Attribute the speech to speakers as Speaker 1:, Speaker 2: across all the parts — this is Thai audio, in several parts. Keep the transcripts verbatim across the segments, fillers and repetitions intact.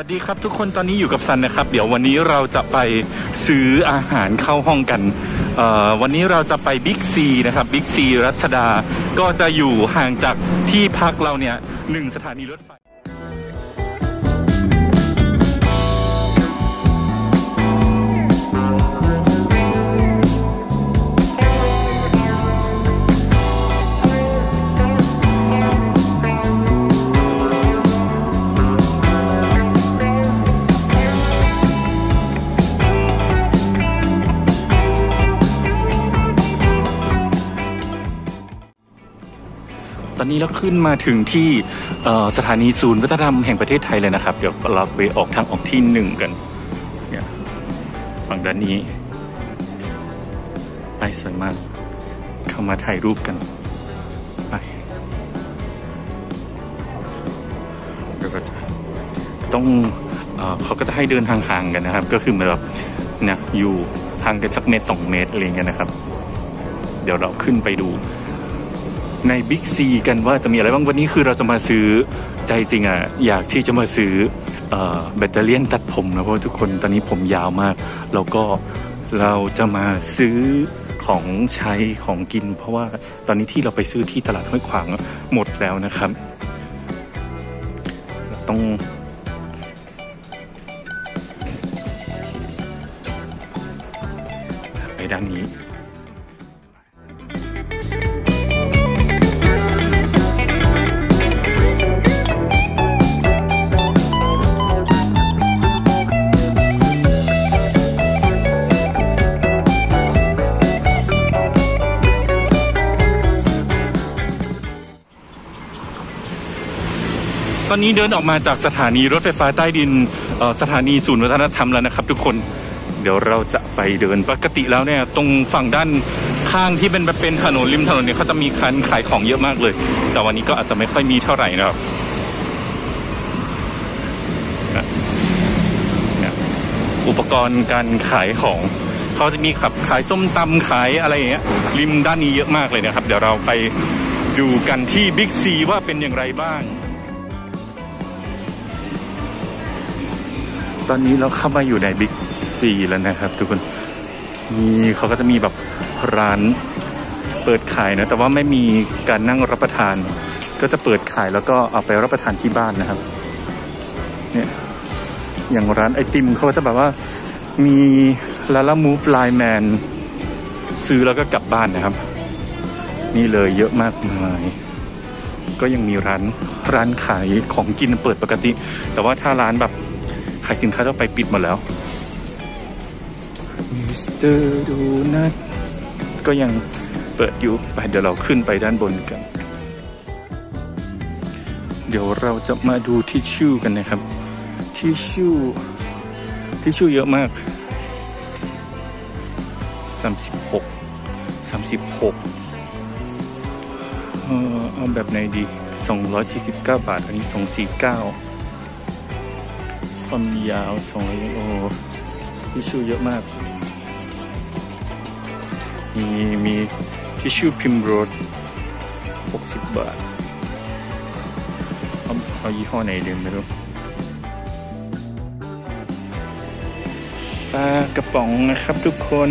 Speaker 1: วัสดีครับทุกคนตอนนี้อยู่กับซันนะครับเดี๋ยววันนี้เราจะไปซื้ออาหารเข้าห้องกันวันนี้เราจะไปบิ๊กซีนะครับบิ๊กซีรัชดาก็จะอยู่ห่างจากที่พักเราเนี่ยหนึ่งสถานีรถไฟตอนนี้เราขึ้นมาถึงที่สถานีศูนย์วัฒนธรรมแห่งประเทศไทยเลยนะครับเดี๋ยวเราไปออกทางออกที่หนึ่งกันเนี่ยฝั่งด้านนี้ไปสวยมากเข้ามาถ่ายรูปกันไปเดี๋ยวก็จะต้องเอ่อเขาก็จะให้เดินห่างๆกันนะครับก็คือเหมือนแบบเนี่ยอยู่ห่างกันสักเมตรสองเมตรอะไรเงี้ยนะครับเดี๋ยวเราขึ้นไปดูในบิ๊กซีกันว่าจะมีอะไรบ้างวันนี้คือเราจะมาซื้อใจจริงอ่ะอยากที่จะมาซื้อแบตเตอรี่ตัดผมนะเพราะทุกคนตอนนี้ผมยาวมากแล้วก็เราจะมาซื้อของใช้ของกินเพราะว่าตอนนี้ที่เราไปซื้อที่ตลาดห้วยขวางหมดแล้วนะครับต้องไปด้านนี้ตอนนี้เดินออกมาจากสถานีรถไฟฟ้าใต้ดินสถานีศูนย์วัฒนธรรมแล้วนะครับทุกคนเดี๋ยวเราจะไปเดินปกติแล้วเนี่ยตรงฝั่งด้านข้างที่เป็นแบบเป็นถนนริมถนนเนี่ยเขาจะมีคันขายของเยอะมากเลยแต่วันนี้ก็อาจจะไม่ค่อยมีเท่าไหร่นะครับอุปกรณ์การขายของเขาจะมีขับขายส้มตำขายอะไรอย่างเงี้ยริมด้านนี้เยอะมากเลยนะครับเดี๋ยวเราไปดูกันที่บิ๊กซีว่าเป็นอย่างไรบ้างตอนนี้เราเข้ามาอยู่ในบิ๊กซีแล้วนะครับทุกคนมีเขาก็จะมีแบบร้านเปิดขายนะแต่ว่าไม่มีการนั่งรับประทานก็จะเปิดขายแล้วก็เอาไปรับประทานที่บ้านนะครับเนี่ยอย่างร้านไอติมเขาจะแบบว่ามีลาลามูฟไลน์แมนซื้อแล้วก็กลับบ้านนะครับนี่เลยเยอะมากมายก็ยังมีร้านร้านขายของกินเปิดปกติแต่ว่าถ้าร้านแบบขายสินค้าต้องไปปิดหมดแล้วมิสเตอร์โดนัทก็ยังเปิดอยู่ไปเดี๋ยวเราขึ้นไปด้านบนกันเดี๋ยวเราจะมาดูทิชชู่กันนะครับทิชชู่ทิชชู่เยอะมากสามสิบหก สามสิบหกเออเอาแบบไหนดีสองร้อยสี่สิบเก้าบาทอันนี้สองร้อยสี่สิบเก้าความยาวสองร้อยโอ้ทิชชู่เยอะมากมีมีทิชชู่พิมโรสหกสิบบาทเอาเอายี่ห้อไหนเดิมไม่รู้ปลากระป๋องนะครับทุกคน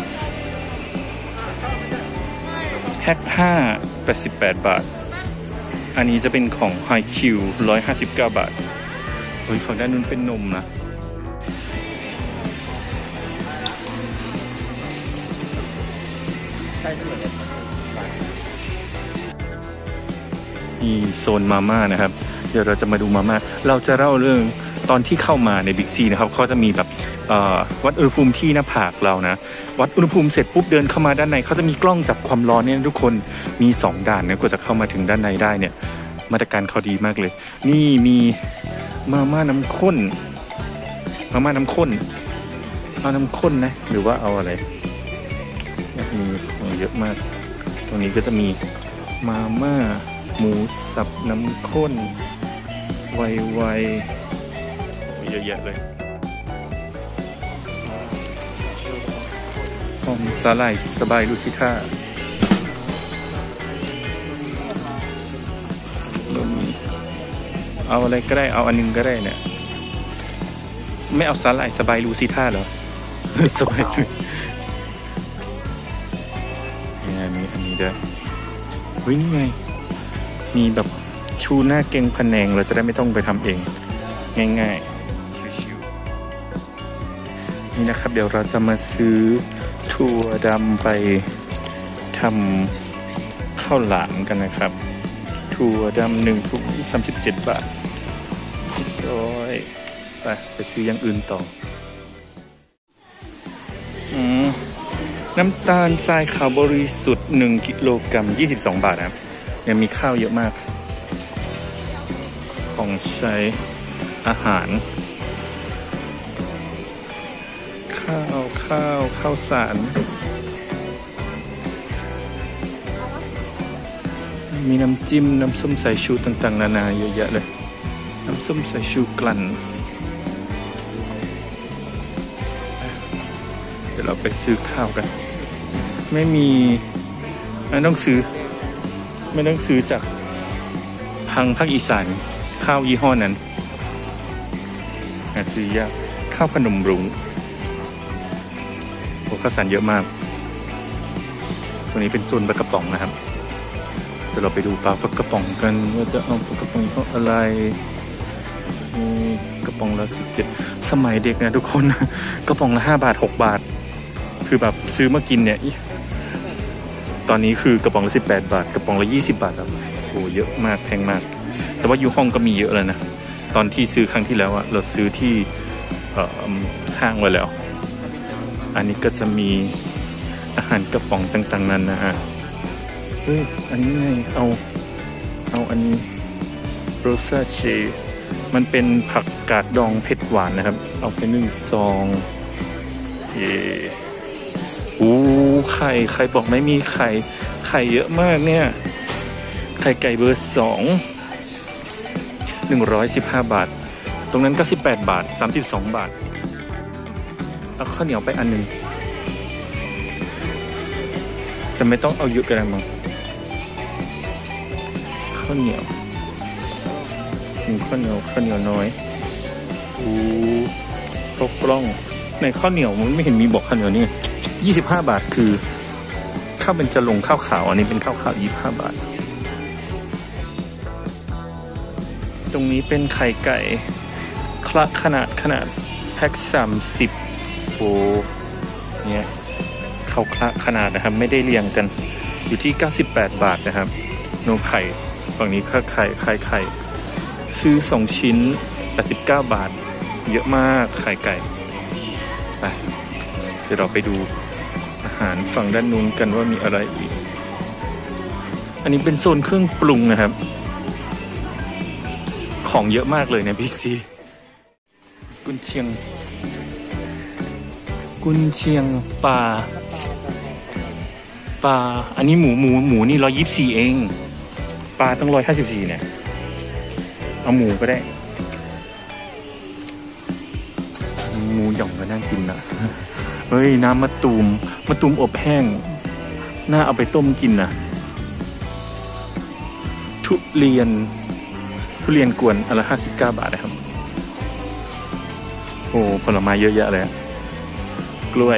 Speaker 1: แพ็คห้าแปดสิบแปดบาทอันนี้จะเป็นของไฮคิวร้อยห้าสิบเก้าบาทโอ้ยฝั่งด้านนู้นเป็นนมนะนี่โซนมาม่านะครับเดี๋ยวเราจะมาดูมาม่าเราจะเล่าเรื่องตอนที่เข้ามาในบิ๊กซีนะครับเขาจะมีแบบวัดอุณหภูมิที่หน้าผากเรานะวัดอุณหภูมิเสร็จปุ๊บเดินเข้ามาด้านในเขาจะมีกล้องจับความร้อนเนี่ยทุกคนมีสองด่านนะกว่าจะเข้ามาถึงด้านในได้เนี่ยมาตรการเขาดีมากเลยนี่มีมาม่าน้ำข้นมาม่าน้ำข้นเอาน้ำข้นนะหรือว่าเอาอะไรมีของเยอะมากตรงนี้ก็จะมีมาม่าหมูสับน้ำข้นไวๆเยอะแยะเลยหอมสาหร่ายสบายลูซิท่า เอาอะไรก็ได้เอาอันนึงก็ได้เนี่ยไม่เอาสาหร่ายสบายลูซิท่าเหรอ สบายลูนี่ไงมีอันนี้ด้วยเฮ้ยนี่ไงมีแบบชูหน้าเกงพะแนงเราจะได้ไม่ต้องไปทำเองง่ายๆชิวๆนี่นะครับเดี๋ยวเราจะมาซื้อถั่วดำไปทำข้าวหลามกันนะครับถั่วดำหนึ่งถุงสามสิบเจ็ดบาทโอ้ยไปไปซื้ออย่างอื่นต่ออืมน้ำตาลทรายขาวบริสุทธิ์หนึ่งกิโลกรัมยี่สิบสองบาทนะครับยังมีข้าวเยอะมากของใช้อาหารข้าวข้าวข้าวสารมีน้ำจิ้มน้ำส้มสายชูต่างๆนานาเยอะแยะเลยน้ำส้มสายชูกลั่นเดี๋ยวเราไปซื้อข้าวกันไม่มีไม่ต้องซื้อไม่ต้องซื้อจากทางภาคอีสานข้าวยี่ห้อนั้นหาซื้อยากข้าวขนมรุ้งโอ้ข้าวสารเยอะมากตัวนี้เป็นโซนปลากระป๋องนะครับเดี๋ยวเราไปดูปลากระป๋องกันว่าจะเอาปลากระป๋องเพราะอะไรนี่กระป๋องละสิบเจ็ดสมัยเด็กนะทุกคนกระป๋องละห้าบาทหกบาทคือแบบซื้อมากินเนี่ยตอนนี้คือกระป๋องละสิบแปดบาทกระป๋องละยี่สิบบาทครับโอ้เยอะมากแพงมากแต่ว่าอยู่ห้องก็มีเยอะเลยนะตอนที่ซื้อครั้งที่แล้วอะเราซื้อที่ห้างไว้แล้วอันนี้ก็จะมีอาหารกระป๋องต่างๆนั้นนะฮะเฮ้ยอันนี้ไงเอาเอาอันนี้โรซาเชมันเป็นผักกาดดองเผ็ดหวานนะครับเอาไปหนึ่งซองเย่อู้ไข่ไข่บอกไม่มีไข่ไข่เยอะมากเนี่ยไข่ไก่เบอร์สองหนึ่งร้อยสิบห้าบาทตรงนั้นก็สิบแปดบาทสามสิบสองบาทเอาข้าวเหนียวไปอันหนึ่งแต่ไม่ต้องเอาเยอะกันมั้งข้าวเหนียวข้าวเหนียวข้าวเหนียวน้อยอู้ข้าวกล้องในข้าวเหนียวมันไม่เห็นมีบอกข้าวเหนียวนี่ยี่สิบห้าบาทคือข้าวเป็นจะลงข้าวขาวอันนี้เป็นข้าวขาวยี่สิบห้าบาทตรงนี้เป็นไข่ไก่คละขนาดขนาดแพ็คสามสิบโอ้เนี่ยเขาคละขนาดนะครับไม่ได้เรียงกันอยู่ที่เก้าสิบแปดบาทนะครับโนไข่ฝั่งนี้ค่าไข่ไข่ไข่ซื้อสองชิ้นแปดสิบเก้าบาทเยอะมากไข่ไก่ไปเดี๋ยวเราไปดูอาหารฝั่งด้านนู้นกันว่ามีอะไรอีกอันนี้เป็นโซนเครื่องปรุงนะครับของเยอะมากเลยในบิ๊กซีกุนเชียงกุนเชียงปลาปลาอันนี้หมูหมูหมูนี่ร้อยยี่สิบสี่เองปลาต้องร้อยห้าสิบสี่เนี่ยเอาหมูก็ได้หมูหย่องก็น่ากินนะเฮ้ยน้ำมะตูมมะตูมอบแห้งน่าเอาไปต้มกินนะทุเรียนทุเรียนกวนอันละห้าสิบเก้าบาทนะครับโอ้ผลไม้เยอะแยะเลยกล้วย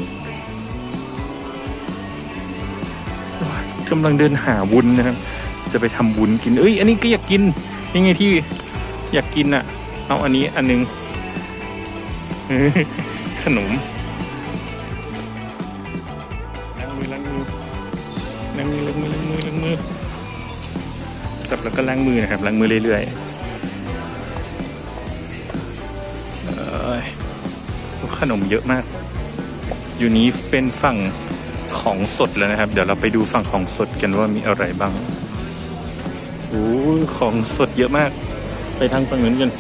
Speaker 1: กำลังเดินหาวุ้นนะครับจะไปทำวุ้นกินเอ้ยอันนี้ก็อยากกินยังไงที่อยากกินอ่ะเอาอันนี้อันนึงขนมล้างมือล้างมือล้างมือล้างมือล้างมือล้างมือจับแล้วก็ล้างมือนะครับล้างมือเรื่อยๆขนมเยอะมากอยู่นี้เป็นฝั่งของสดแล้วนะครับเดี๋ยวเราไปดูฝั่งของสดกันว่ามีอะไรบ้างโอ้ของสดเยอะมากไปทางฝั่งนู้นกัน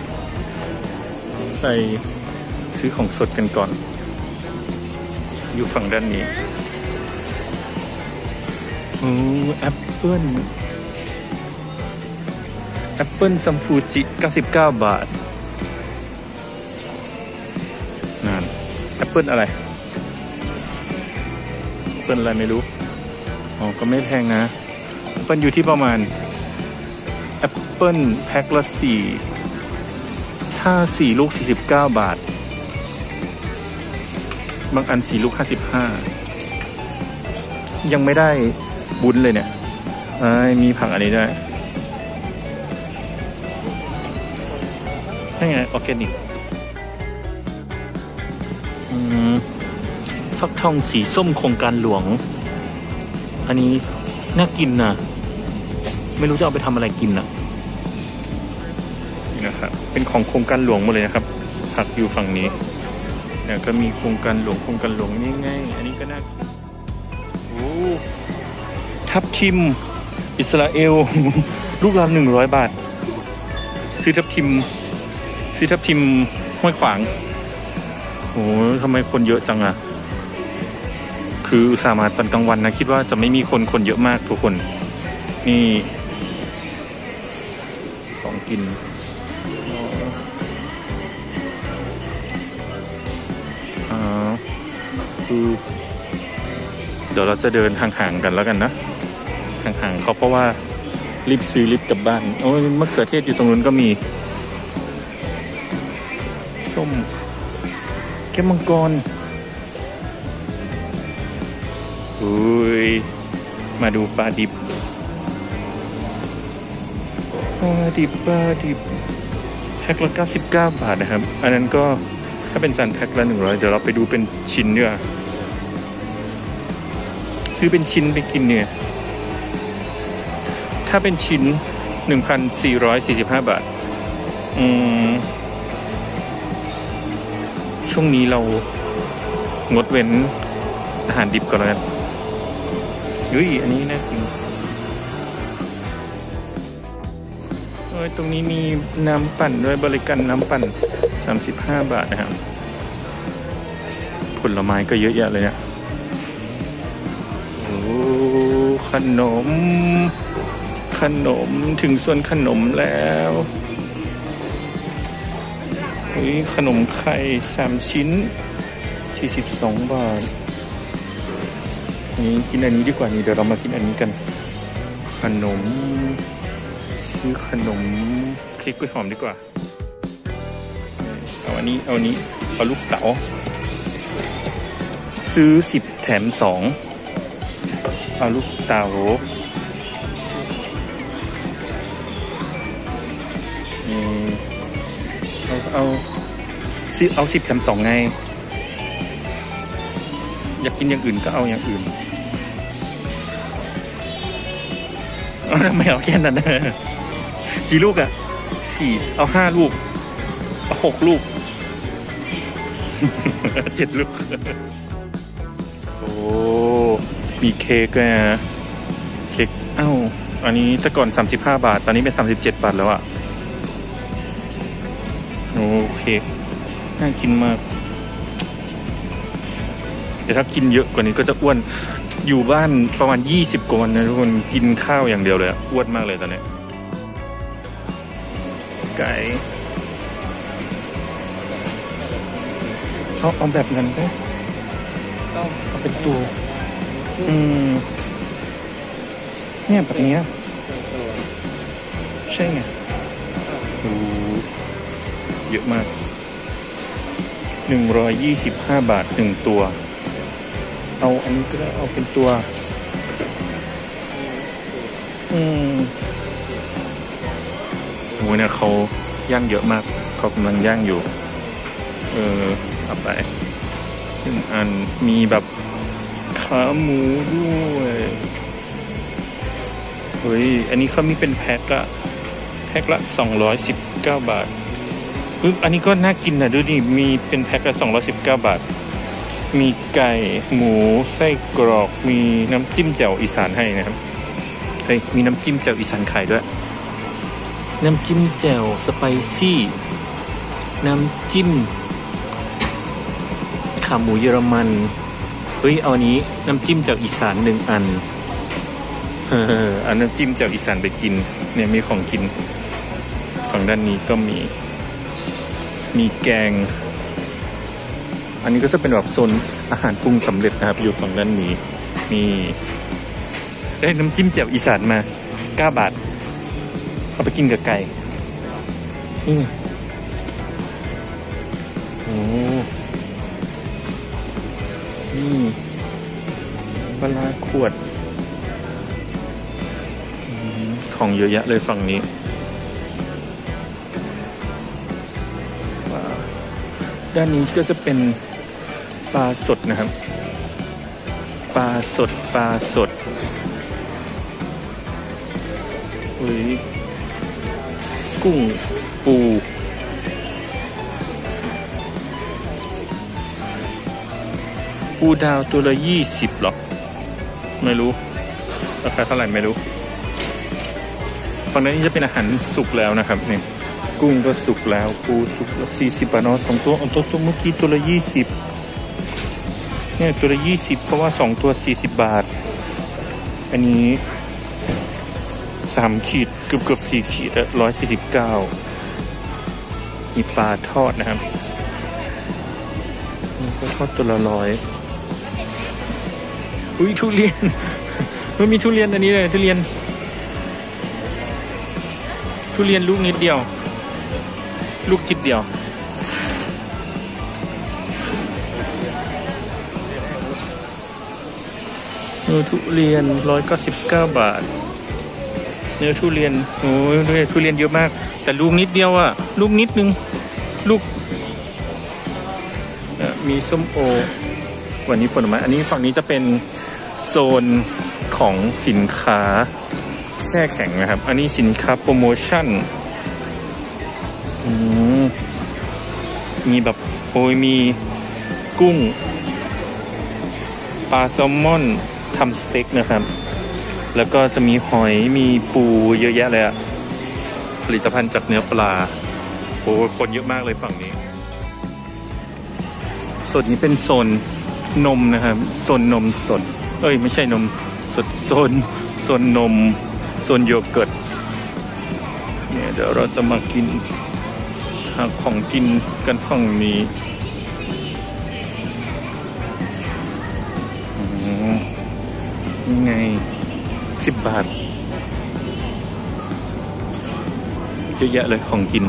Speaker 1: ไปซื้อของสดกันก่อนอยู่ฝั่งด้านนี้โอ้แอปเปิ้ลแอปเปิ้ลซัมฟูจิเก้าสิบเก้าบาทนั่นแอปเปิ้ลอะไรแอปเปิ้ลอะไรไม่รู้อ๋อก็ไม่แพงนะแอปเปิ้ลอยู่ที่ประมาณแอปเปิ้ลแพ็คละสี่ถถ้าสี่ลูกสี่สิบเก้าบาทบางอันสี่ลูกห้าสิบห้ายังไม่ได้บุญเลยเนี่ยมีผักอันนี้ด้วยนี่ไงออร์แกนิกฟักทองสีส้มโครงการหลวงอันนี้น่ากินนะไม่รู้จะเอาไปทำอะไรกินนะนี่นะครับเป็นของโครงการหลวงหมดเลยนะครับผักอยู่ฝั่งนี้เนี่ยก็มีโครงการหลวงโครงการหลวงนี่ไงอันนี้ก็น่ากินโอ้ทับทิมอิสราเอลลูกละหนึ่งร้อยบาทซื้อทับทิมซื้อทับทิมห้วยขวางโอ้ทำไมคนเยอะจังอะคืออุตส่าห์มาตอนกลางวันนะคิดว่าจะไม่มีคนคนเยอะมากทุกคนนี่ของกินอ๋อคือเดี๋ยวเราจะเดินห่างๆกันแล้วกันนะห่างๆเขาเพราะว่ารีบซื้อรีบกลับบ้านโอ้ยมะเขือเทศอยู่ตรงนู้นก็มีส้มแก้วมังกรอุ้ยมาดูปลาดิบปลาดิบปลาดิบแพ็คละเก้าสิบเก้าบาทนะครับอันนั้นก็ถ้าเป็นจานแพ็คละหนึ่งร้อยเดี๋ยวเราไปดูเป็นชิ้นดีกว่าซื้อเป็นชิ้นไปกินเนี่ยถ้าเป็นชิ้น หนึ่งพันสี่ร้อยสี่สิบห้า บาทอืมช่วงนี้เรางดเว้นอาหารดิบก่อนแล้วกันอุ้ยอันนี้น่ากินเอ้ยตรงนี้มีน้ำปั่นด้วยบริการน้ำปั่นสามสิบห้าบาทนะครับผลไม้ก็เยอะแยะเลยเนี่ยโอ้ขนมขนมถึงส่วนขนมแล้วอุ้ยขนมไข่สามชิ้นสี่สิบสองบาทนี่กินอันนี้ดีกว่านี่เดี๋ยวเรามากินอันนี้กันขนมซื้อขนมเค้กกล้วยหอมดีกว่าเอาอันนี้เอาอันนี้เอาลูกเต๋าซื้อสิบแถมสองเอาลูกเต๋าเอาเอาซื้อเอาสิบแถมสองไงอยากกินอย่างอื่นก็เอาอย่างอื่นทำไมเอาแค่นั้นนะกี่ลูกอะสี่เอาห้าลูกเอาหกลูกเจ็ดลูกโอ้มีเค้กด้วยนะเค้กเอ้าอันนี้แต่ก่อนสามสิบห้าบาทตอนนี้เป็นสามสิบเจ็ดบาทแล้วอะโอ้เค้กน่ากินมากแต่ถ้ากินเยอะกว่านี้ก็จะอ้วนอยู่บ้านประมาณยี่สิบกว่าวันนะทุกคนกินข้าวอย่างเดียวเลยอ้วนมากเลยตอนนี้ไก่เขาเอาแบบนั้นได้ต้องเอาเป็นตัวอืมเนี่ยแบบนี้ใช่ไงโอ้เยอะมากหนึ่งร้อยยี่สิบห้าบาทหนึ่งตัวเอาอันนี้ก็ได้เอาเป็นตัวอืมโอ้เนี่ยเขาย่างเยอะมากเขากำลังย่างอยู่เออเอาไปหนึ่งอันมีแบบขาหมูด้วยเฮ้ยอันนี้เขามีเป็นแพ็คละแพ็คละสองร้อยสิบเก้าบาทปึ๊บอันนี้ก็น่ากินนะดูดิมีเป็นแพ็คละสองร้อยสิบเก้าบาทมีไก่หมูไส้กรอกมีน้ำจิ้มแจ่วอีสานให้นะครับเฮ้ยมีน้ำจิ้มแจ่วอีสานขายด้วยน้ำจิ้มแจ่วสไปซี่น้ำจิ้มขาหมูเยอรมันเฮ้ยเอานี้น้ำจิ้มแจ่วอีสานหนึ่งอันเออเอาน้ำจิ้มแจ่วอีสานไปกินเนี่ยมีของกินฝั่งด้านนี้ก็มีมีแกงอันนี้ก็จะเป็นแบบโซนอาหารปรุงสำเร็จนะครับอยู่ฝั่งด้านนี้นี่ได้น้ำจิ้มแจ่วอีสานมาเก้าบาทเอาไปกินกับไก่นี่อ้นี่ปลาขวดของเยอะแยะเลยฝั่งนี้ด้านนี้ก็จะเป็นปลาสดนะครับปลาสดปลาสดอุ้ยกุ้งปูปูดาวตัวละยี่สิบหรอไม่รู้ราคาเท่าไหร่ไม่รู้ฝั่งนี้จะเป็นอาหารสุกแล้วนะครับเนี่ยกุ้งก็สุกแล้วปูสุกละสี่สิบบาทเนาะสองตัวเอาตัวตัวเมื่อกี้ตัวละยี่สิบเนี่ยตัวละยี่สิบเพราะว่าสองตัวสี่สิบบาทอันนี้สามขีดเกือบเกือบสี่ขีดละร้อยสี่สิบเก้ามีปลาทอดนะครับก็ทอดตัวละร้อยอุ้ยทุเรียนมันมีทุเรียนอันนี้เลยทุเรียนทุเรียนลูกนิดเดียวลูกชิดเดียวเนื้อทุเรียนร้อยเก้าสิบเก้าบาทเนื้อทุเรียนโอ้ยทุเรียนเยอะมากแต่ลูกนิดเดียวอะลูกนิดนึงลูกมีส้มโอวันนี้ผลไม้อันนี้ฝั่งนี้จะเป็นโซนของสินค้าแช่แข็งนะครับอันนี้สินค้าโปรโมชั่นมีแบบโอ้ยมีกุ้งปลาแซลมอนทำสเต็กนะครับแล้วก็จะมีหอยมีปูเยอะแยะเลยอะผลิตภัณฑ์จากเนื้อปลาโอ้คนเยอะมากเลยฝั่งนี้ส่วนนี้เป็นโซนนมนะครับโซนนมสดเอ้ยไม่ใช่นมสดโซนโซนนมโซนโยเกิร์ตเนี่ยเดี๋ยวเราจะมากินหาของกินกันฝั่งนี้ยังไงสิบบาทเยอะแยะเลยของกิน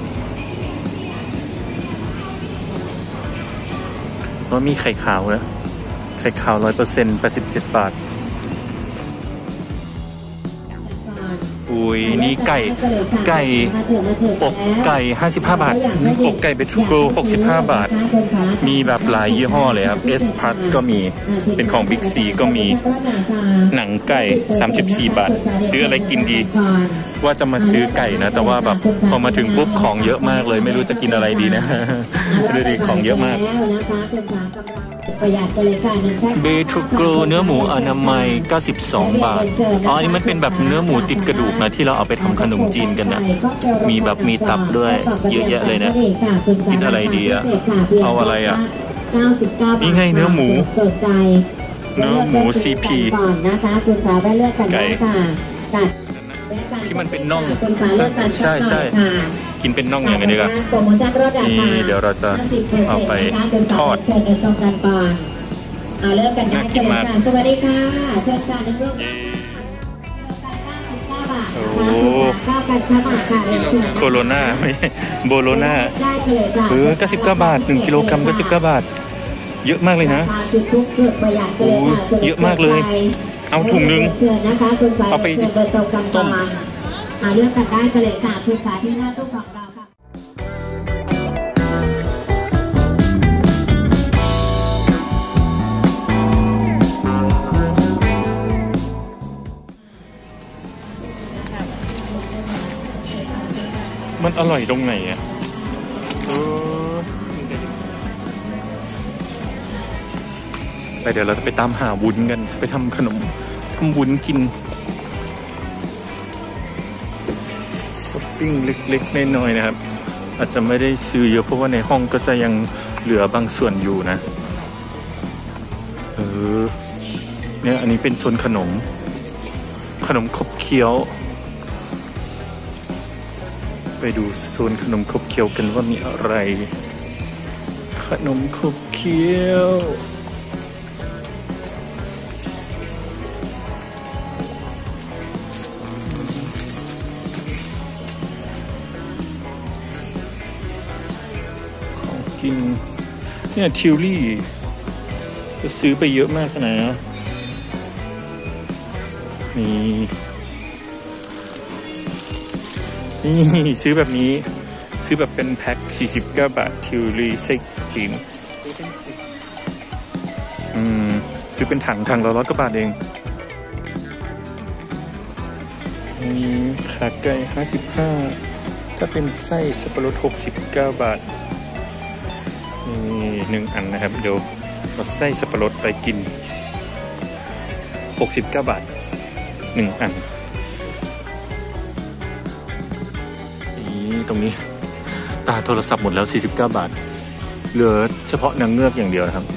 Speaker 1: ว่ามีไข่ขาวนะไข่ขาวร้อยเปอร์เซ็นต์แปดสิบเจ็ดบาทอุ้ยนี่ไก่ไก่อกไก่ห้าสิบห้าบาทอกไก่เบทูโกหกสิบห้าบาทมีแบบหลายยี่ห้อเลยครับเอสพัทก็มีเป็นของบิ๊กซีก็มีหนังไก่สามสิบสี่บาทซื้ออะไรกินดีว่าจะมาซื้อไก่นะแต่ว่าแบบพอมาถึงปุ๊บของเยอะมากเลยไม่รู้จะกินอะไรดีนะดูดิของเยอะมากเบทูโกเนื้อหมูอนามัยเก้าสิบสองบาทอ๋ออันนี้มันเป็นแบบเนื้อหมูติดกระดูกนะที่เราเอาไปทำขนมจีนกันนะมีแบบมีตับด้วยเยอะแยะเลยนะกินอะไรดีอะเอาอะไรอะนี่ไงเนื้อหมูเนื้อหมูซีพีไก่ที่มันเป็นน่องใช่ใช่กินเป็นน่องอย่างนี้ดีกว่านี่เดี๋ยวเราจะเอาไปทอดน่ากินมากสวัสดีค่ะเชิญค่ะในรูปโอ้โคโรนาไม่โบโลนาเออเก้าสิบเก้าบาทหนึ่งกิโลกรัมเก้าสิบเก้าบาทเยอะมากเลยนะโอ้เยอะมากเลยเอาถุงนึงเอาไปต้มเลือกกันได้กันเลยค่ะชุดขาที่หน้าตู้ของเราค่ะมันอร่อยตรงไหนอ่ะเออไปเดี๋ยวเราจะไปตามหาวุ้นกันไปทำขนมทำวุ้นกินช้อปปิ้งเล็กๆน้อยๆนะครับอาจจะไม่ได้ซื้อเยอะเพราะว่าในห้องก็จะยังเหลือบางส่วนอยู่นะเออเนี่ยอันนี้เป็นโซนขนมขนมขบเคี้ยวไปดูโซนขนมขบเคี้ยวกันว่ามีอะไรขนมขบเคี้ยวกินเนี่ยทิวลี่จะซื้อไปเยอะมากขนาดนี้นี่นี่ซื้อแบบนี้ซื้อแบบเป็นแพ็คสี่สิบเก้าบาททิวลี่ไส้ครีมอืมซื้อเป็นถังถังละร้อยกว่าบาทเองมีขาไก่ห้าสิบห้าถ้าเป็นไส้สับปะรดหกสิบเก้าบาทนี่หนึ่งอันนะครับเดี๋ยวเราไส้สับปะรดไปกินหกสิบเก้าบาทหนึ่งอันนี่ตรงนี้ตาโทรศัพท์หมดแล้วสี่สิบเก้าบาทเหลือเฉพาะนางเงือกอย่างเดียวนะครับ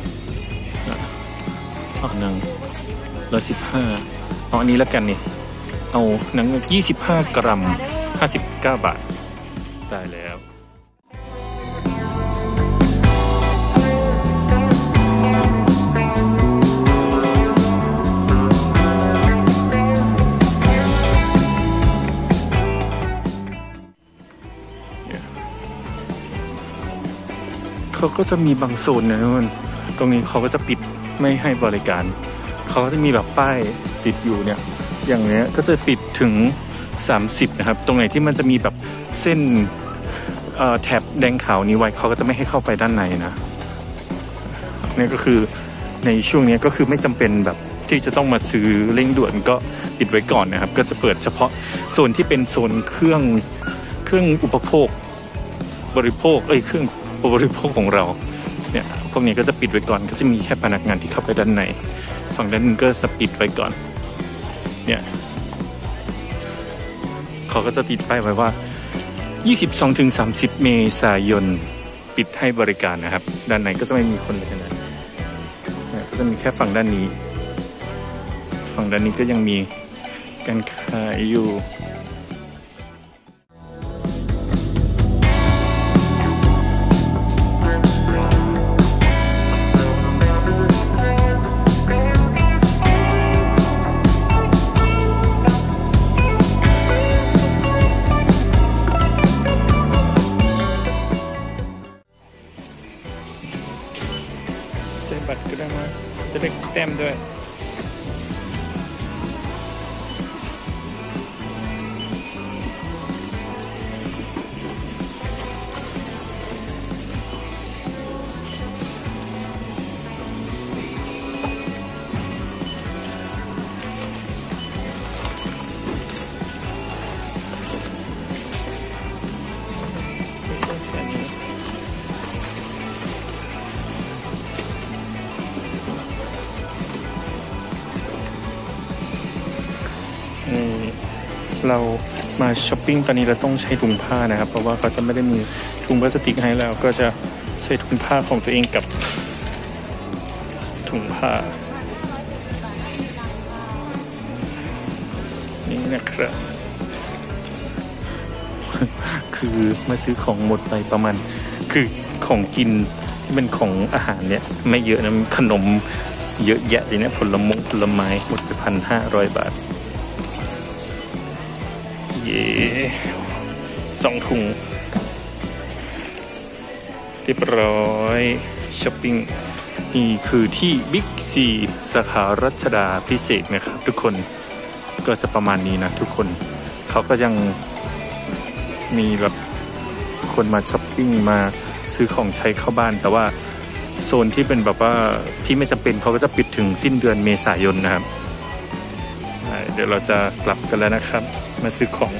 Speaker 1: อ๋อนางร้อยสิบห้าเอาอันนี้แล้วกันนี่เอานางเงือกยี่สิบห้ากรัมห้าสิบเก้าบาทได้แล้วเขาก็จะมีบางโซนนะทุกคนตรงนี้เขาก็จะปิดไม่ให้บริการเขาก็จะมีแบบป้ายติดอยู่เนี่ยอย่างเนี้ยก็จะปิดถึงสามสิบนะครับตรงไหนที่มันจะมีแบบเส้นแถบแดงขาวนี้ไว้เขาก็จะไม่ให้เข้าไปด้านในนะนี่ก็คือในช่วงนี้ก็คือไม่จำเป็นแบบที่จะต้องมาซื้อเร่งด่วนก็ปิดไว้ก่อนนะครับก็จะเปิดเฉพาะโซนที่เป็นโซนเครื่องเครื่องอุปโภคบริโภคเอ้ยเครื่องบริโภคของเราเนี่ยพวกนี้ก็จะปิดไว้ก่อนก็จะมีแค่พนักงานที่เข้าไปด้านในฝั่งด้านนึงก็จะปิดไว้ก่อนเนี่ยเขาก็จะติดป้ายไว้ว่า ยี่สิบสองถึงสามสิบ เมษายนปิดให้บริการนะครับด้านในก็จะไม่มีคนเลยนะเนี่ยก็จะมีแค่ฝั่งด้านนี้ฝั่งด้านนี้ก็ยังมีการขายอยู่บัตรก็ได้มาจะได้แต้มด้วยเรามาช้อปปิ้งตอนนี้เราต้องใช้ถุงผ้านะครับเพราะว่าเขาจะไม่ได้มีถุงพลาสติกให้แล้วก็จะใช้ถุงผ้าของตัวเองกับถุงผ้านี่นะครับคือมาซื้อของหมดไปประมาณคือของกินที่เป็นของอาหารเนี่ยไม่เยอะนะขนมเยอะแยะเลยเนี่ยผลมงผลไม้หมดไปพันห้าร้อยบาทเย่สองถุงเรียบร้อยช้อปปิ้งนี่คือที่บิ๊กซีสาขารัชดาพิเศษนะครับทุกคนก็จะประมาณนี้นะทุกคนเขาก็ยังมีแบบคนมาช้อปปิ้งมาซื้อของใช้เข้าบ้านแต่ว่าโซนที่เป็นแบบว่าที่ไม่จำเป็นเขาก็จะปิดถึงสิ้นเดือนเมษายนนะครับเดี๋ยวเราจะกลับกันแล้วนะครับมาซื้อของ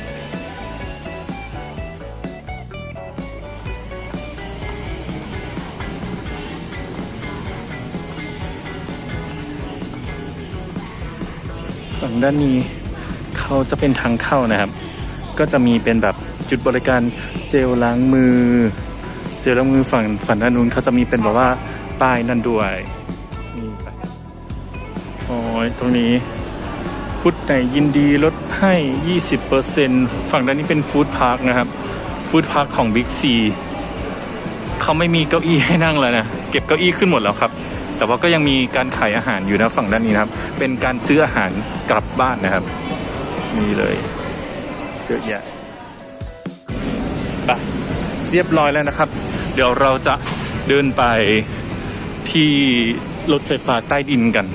Speaker 1: ฝั่งด้านนี้เขาจะเป็นทางเข้านะครับก็จะมีเป็นแบบจุดบริการเจลล้างมือเจลล้างมือฝั่งฝั่งด้านนู้นเขาจะมีเป็นแบบว่าป้ายนั่นด้วยนี่ไปโอ้ยตรงนี้พุทธไหนยินดีลดให้ ยี่สิบเปอร์เซ็นต์ ฝั่งด้านนี้เป็นฟู้ดพาร์คนะครับฟู้ดพาร์คของบิ๊กซีเขาไม่มีเก้าอี้ให้นั่งแล้วนะเก็บเก้าอี้ขึ้นหมดแล้วครับแต่ว่าก็ยังมีการขายอาหารอยู่นะฝั่งด้านนี้นะครับเป็นการซื้ออาหารกลับบ้านนะครับนี่เลยเยอะแยะไปเรียบร้อยแล้วนะครับเดี๋ยวเราจะเดินไปที่รถไฟฟ้าใต้ดินกัน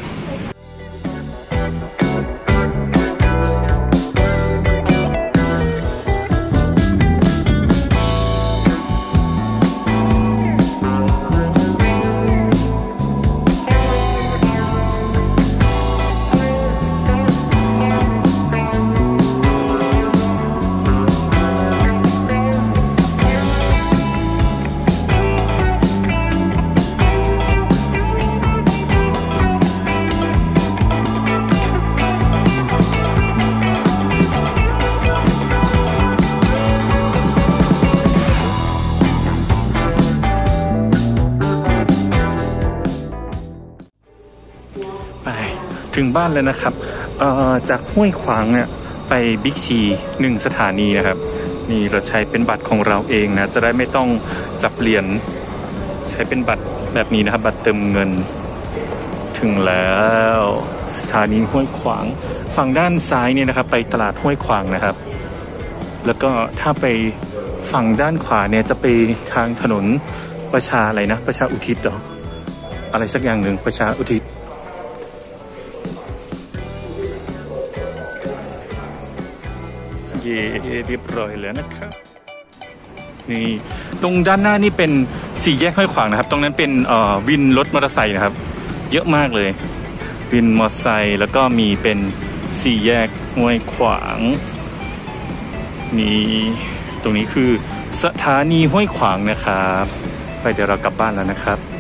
Speaker 1: ถึงบ้านแล้วนะครับจากห้วยขวางเนี่ยไปบิ๊กซีหนึ่งสถานีนะครับนี่เราใช้เป็นบัตรของเราเองนะจะได้ไม่ต้องจับเหรียญใช้เป็นบัตรแบบนี้นะครับบัตรเติมเงินถึงแล้วสถานีห้วยขวางฝั่งด้านซ้ายเนี่ยนะครับไปตลาดห้วยขวางนะครับแล้วก็ถ้าไปฝั่งด้านขวาเนี่ยจะไปทางถนนประชาอะไรนะประชาอุทิศหรออะไรสักอย่างหนึ่งประชาอุทิศเรียบร้อยแล้วนะครับนี่ตรงด้านหน้านี่เป็นสี่แยกห้วยขวางนะครับตรงนั้นเป็นเอ่อวินรถมอเตอร์ไซค์นะครับเยอะมากเลยวินมอเตอร์ไซค์แล้วก็มีเป็นสี่แยกห้วยขวางนี่ตรงนี้คือสถานีห้วยขวางนะครับไปเดี๋ยวเรากลับบ้านแล้วนะครับ